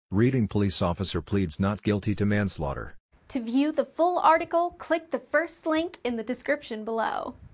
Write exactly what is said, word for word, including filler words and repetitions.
Reading police officer pleads not guilty to manslaughter. To view the full article, click the first link in the description below.